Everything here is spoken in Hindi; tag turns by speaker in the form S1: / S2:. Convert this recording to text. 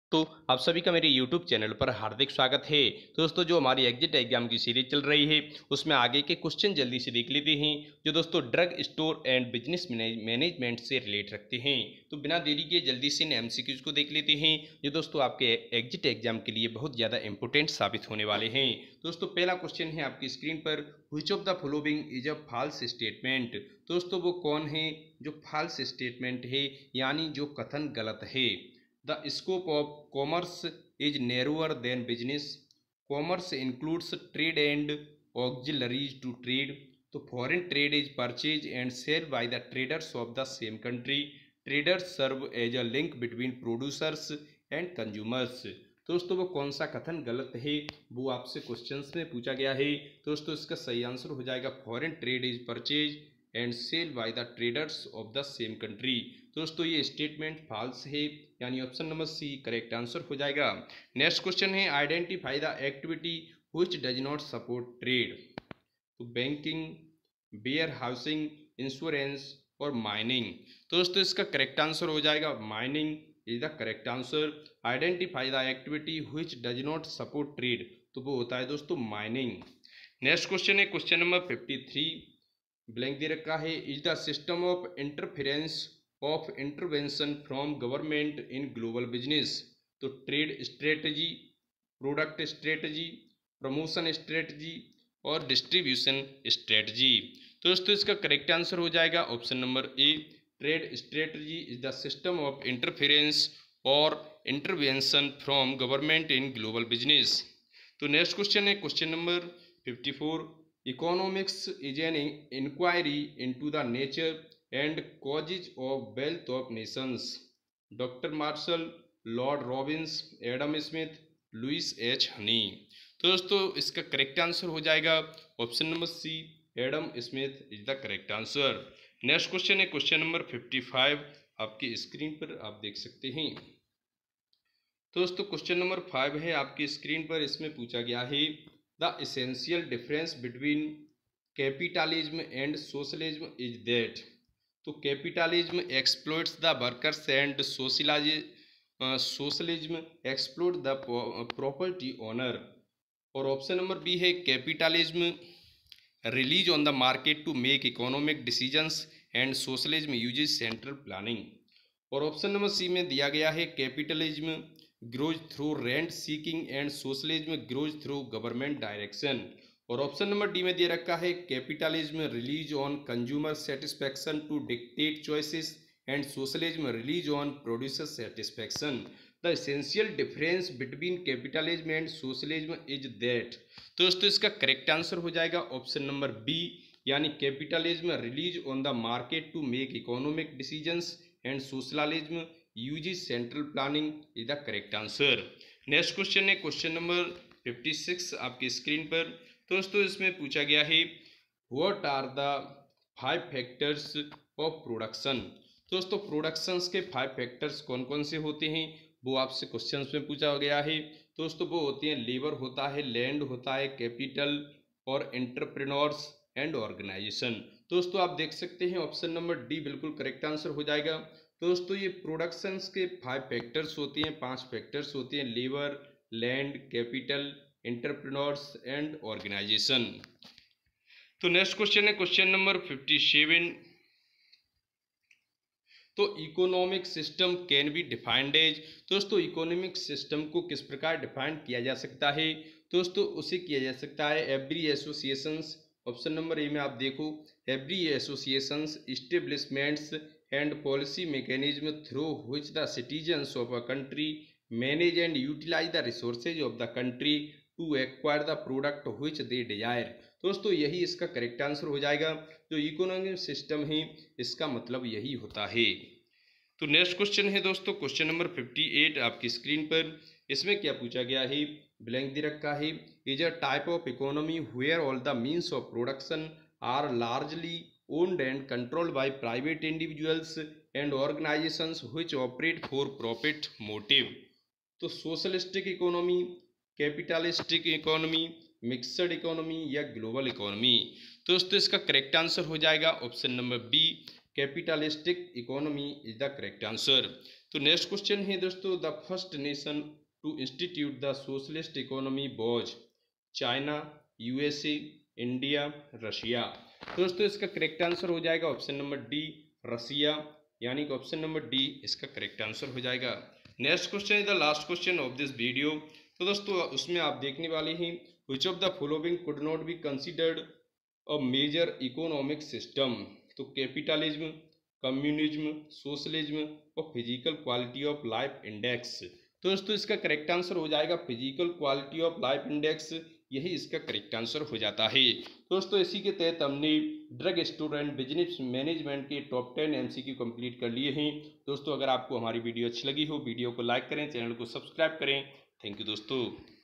S1: तो आप सभी का मेरे YouTube चैनल पर हार्दिक स्वागत है। तो दोस्तों जो हमारी एग्जिट एग्जाम की सीरीज चल रही है उसमें आगे के क्वेश्चन जल्दी से देख लेते हैं जो दोस्तों drug store and business management से रिलेट रखते हैं। तो बिना देरी के जल्दी से इन एमसीक्यूज को देख लेते हैं जो दोस्तों आपके एग्जिट एग्जाम के लिए बहुत ज़्यादा इंपॉर्टेंट साबित होने वाले हैं। दोस्तों पहला क्वेश्चन है आपकी स्क्रीन पर, which of the following is a false statement. दोस्तों वो कौन है जो फॉल्स स्टेटमेंट है यानी जो कथन गलत है। The scope of commerce is narrower than business. Commerce includes trade and auxiliaries to trade. तो foreign trade is purchase and sale by the traders of the same country. Traders serve as a link between producers and consumers. दोस्तों वो कौन सा कथन गलत है वो आपसे क्वेश्चंस में पूछा गया है। दोस्तों इसका सही आंसर हो जाएगा foreign trade is purchase and sale by the traders of the same country. दोस्तों ये स्टेटमेंट फॉल्स है यानी option number C correct answer हो जाएगा। नेक्स्ट क्वेश्चन है, identify the activity which does not support trade. तो बैंकिंग, वेयर हाउसिंग, इंश्योरेंस और माइनिंग। तो दोस्तों इसका करेक्ट आंसर हो जाएगा mining is the correct answer. Identify the activity which does not support trade, तो वो होता है दोस्तों माइनिंग। नेक्स्ट क्वेश्चन है क्वेश्चन नंबर 53, ब्लैंक दे रखा है, is the system of interference of intervention from government in global business. तो trade strategy, product strategy, promotion strategy और डिस्ट्रीब्यूशन स्ट्रेटजी। तो दोस्तों इसका करेक्ट आंसर हो जाएगा option number A, trade strategy is the system of interference और intervention from government in global business. तो नेक्स्ट क्वेश्चन है question number 54, economics is an inquiry into the nature and causes of wealth of nations. Doctor Marshall, lord Robbins, Adam Smith, Lewis H Haney. तो दोस्तों इसका करेक्ट आंसर हो जाएगा option number C, Adam Smith is the correct answer. Next question है क्वेश्चन नंबर 55, आपकी स्क्रीन पर आप देख सकते हैं। तो दोस्तों क्वेश्चन नंबर 5 है आपकी स्क्रीन पर, इसमें पूछा गया है the essential difference between capitalism and socialism is that. तो capitalism exploits the workers and socialism exploit the property owner. और ऑप्शन नंबर बी है capitalism relies on the market to make economic decisions and socialism uses central planning. और ऑप्शन नंबर सी में दिया गया है capitalism grows through rent seeking and socialism grows through government direction. और ऑप्शन नंबर डी में दे रखा है capitalism relies on consumer satisfaction to dictate choices and socialism relies on producer satisfaction. The essential difference between capitalism and socialism is that. तो दोस्तों इसका करेक्ट आंसर हो जाएगा ऑप्शन नंबर बी, यानी capitalism relies on the market to make economic decisions and socialism uses central planning is the correct answer. Next question है क्वेश्चन नंबर 56 आपकी स्क्रीन पर। तो दोस्तों इसमें पूछा गया है what are the 5 factors of production. दोस्तों प्रोडक्शंस के 5 फैक्टर्स कौन कौन से होते हैं वो आपसे क्वेश्चंस में पूछा गया है। दोस्तों वो होती हैं लेबर होता है, लैंड होता है, कैपिटल और एंटरप्रेन्योर्स एंड ऑर्गेनाइजेशन। दोस्तों आप देख सकते हैं ऑप्शन नंबर डी बिल्कुल करेक्ट आंसर हो जाएगा। दोस्तों ये प्रोडक्शंस के 5 फैक्टर्स होती हैं, 5 फैक्टर्स होती हैं, labour, land, capital, entrepreneurs and organisation. तो नेक्स्ट क्वेश्चन है क्वेश्चन नंबर 57, तो economic system can be defined as. दोस्तों इकोनॉमिक सिस्टम को किस प्रकार डिफाइन किया जा सकता है। दोस्तों उसे किया जा सकता है every associations, option number A में आप देखो, every associations establishments and policy mechanism through which the citizens of a country manage and utilise the resources of the country to acquire the product which they desire. दोस्तों यही इसका करेक्ट आंसर हो जाएगा। जो इकोनॉमिक सिस्टम है इसका मतलब यही होता है। तो नेक्स्ट क्वेश्चन है दोस्तों क्वेश्चन नंबर 58 आपकी स्क्रीन पर, इसमें क्या पूछा गया है, ब्लैंक दे रखा है, is a type of economy where all the means of production are largely owned and controlled by private individuals and organizations which operate for profit motive। तो socialistic economy, capitalistic economy, mixed economy या ग्लोबल इकोनॉमी। तो दोस्तों इसका करेक्ट आंसर हो जाएगा option number B, capitalistic economy is the correct answer. तो नेक्स्ट क्वेश्चन है दोस्तों, the first nation to institute the socialist economy was China, USA, India, Russia. तो दोस्तों इसका करेक्ट आंसर हो जाएगा ऑप्शन नंबर डी, रसिया, यानी कि ऑप्शन नंबर डी इसका करेक्ट आंसर हो जाएगा। Next question is the last question of this video. तो दोस्तों उसमें आप देखने वाले हैं, which of the following could not be considered a major economic system. तो कैपिटलिज्म, कम्युनिज्म, सोशलिज्म और physical quality of life index. तो दोस्तों इसका करेक्ट आंसर हो जाएगा physical quality of life index, यही इसका करेक्ट आंसर हो जाता है। दोस्तों इसी के तहत हमने drug store and business management के टॉप 10 MCQ कंप्लीट कर लिए हैं। दोस्तों अगर आपको हमारी वीडियो अच्छी लगी हो, वीडियो को लाइक करें, चैनल को सब्सक्राइब करें। थैंक यू दोस्तों।